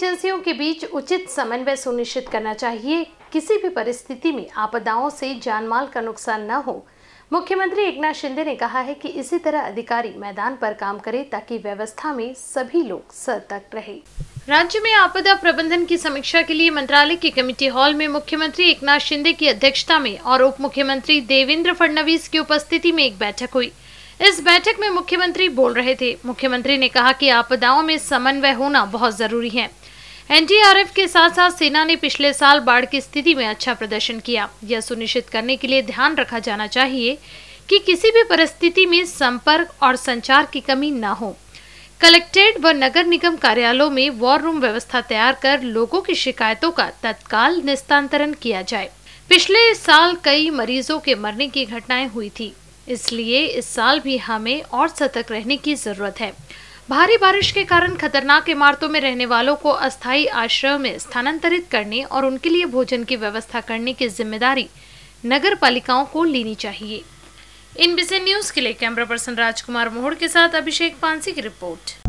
एजेंसियों के बीच उचित समन्वय सुनिश्चित करना चाहिए। किसी भी परिस्थिति में आपदाओं से जानमाल का नुकसान न हो। मुख्यमंत्री एकनाथ शिंदे ने कहा है कि इसी तरह अधिकारी मैदान पर काम करें ताकि व्यवस्था में सभी लोग सतर्क रहें। राज्य में आपदा प्रबंधन की समीक्षा के लिए मंत्रालय की कमेटी हॉल में मुख्यमंत्री एकनाथ शिंदे की अध्यक्षता में और उप मुख्यमंत्री देवेंद्र फडणवीस की उपस्थिति में एक बैठक हुई। इस बैठक में मुख्यमंत्री बोल रहे थे। मुख्यमंत्री ने कहा कि आपदाओं में समन्वय होना बहुत जरूरी है। एनडीआरएफ के साथ साथ सेना ने पिछले साल बाढ़ की स्थिति में अच्छा प्रदर्शन किया। यह सुनिश्चित करने के लिए ध्यान रखा जाना चाहिए कि किसी भी परिस्थिति में संपर्क और संचार की कमी न हो। कलेक्ट्रेट व नगर निगम कार्यालयों में वॉर रूम व्यवस्था तैयार कर लोगों की शिकायतों का तत्काल निस्तारण किया जाए। पिछले साल कई मरीजों के मरने की घटनाएं हुई थी, इसलिए इस साल भी हमें और सतर्क रहने की जरूरत है। भारी बारिश के कारण खतरनाक इमारतों में रहने वालों को अस्थायी आश्रय में स्थानांतरित करने और उनके लिए भोजन की व्यवस्था करने की जिम्मेदारी नगर पालिकाओं को लेनी चाहिए। इन विषय न्यूज के लिए कैमरा पर्सन राजकुमार मोहड़ के साथ अभिषेक पांसी की रिपोर्ट।